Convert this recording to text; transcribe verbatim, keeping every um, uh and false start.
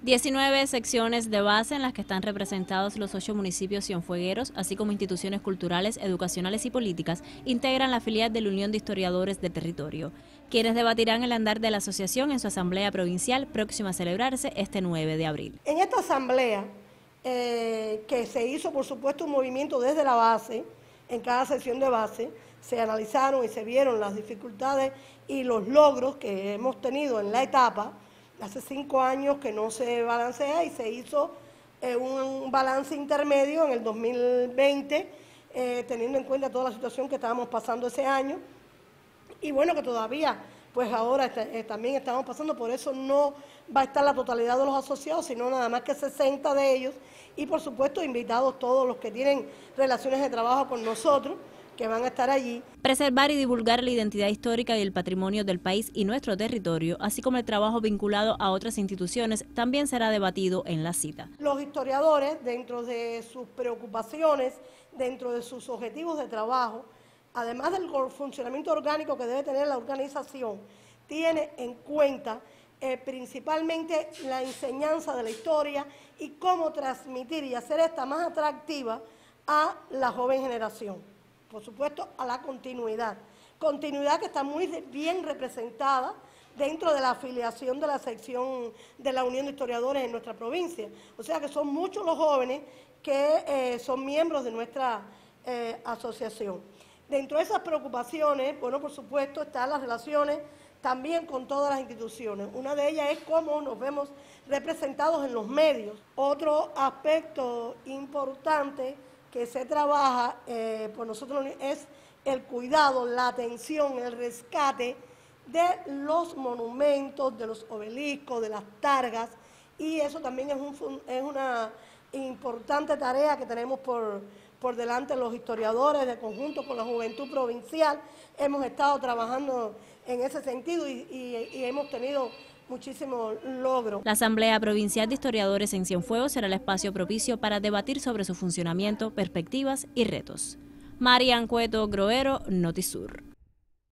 diecinueve secciones de base en las que están representados los ocho municipios cienfuegueros, así como instituciones culturales, educacionales y políticas, integran la filial de la Unión de Historiadores del Territorio, quienes debatirán el andar de la asociación en su asamblea provincial próxima a celebrarse este nueve de abril. En esta asamblea, eh, que se hizo por supuesto un movimiento desde la base, en cada sección de base, se analizaron y se vieron las dificultades y los logros que hemos tenido en la etapa. Hace cinco años que no se balancea y se hizo eh, un balance intermedio en el dos mil veinte, eh, teniendo en cuenta toda la situación que estábamos pasando ese año. Y bueno, que todavía, pues ahora está, eh, también estamos pasando, por eso no va a estar la totalidad de los asociados, sino nada más que sesenta de ellos. Y por supuesto, invitados todos los que tienen relaciones de trabajo con nosotros, que van a estar allí. Preservar y divulgar la identidad histórica y el patrimonio del país y nuestro territorio, así como el trabajo vinculado a otras instituciones, también será debatido en la cita. Los historiadores, dentro de sus preocupaciones, dentro de sus objetivos de trabajo, además del funcionamiento orgánico que debe tener la organización, tiene en cuenta eh, principalmente la enseñanza de la historia y cómo transmitir y hacer esta más atractiva a la joven generación. Por supuesto, a la continuidad. Continuidad que está muy bien representada dentro de la afiliación de la sección de la Unión de Historiadores en nuestra provincia. O sea que son muchos los jóvenes que eh, son miembros de nuestra eh, asociación. Dentro de esas preocupaciones, bueno, por supuesto, están las relaciones también con todas las instituciones. Una de ellas es cómo nos vemos representados en los medios. Otro aspecto importante que se trabaja eh, por nosotros es el cuidado, la atención, el rescate de los monumentos, de los obeliscos, de las targas, y eso también es, un, es una importante tarea que tenemos por, por delante los historiadores de conjunto con la juventud provincial. Hemos estado trabajando en ese sentido y, y, y hemos tenido muchísimo logro. La Asamblea Provincial de Historiadores en Cienfuegos será el espacio propicio para debatir sobre su funcionamiento, perspectivas y retos. Marian Cueto Groero, Notisur.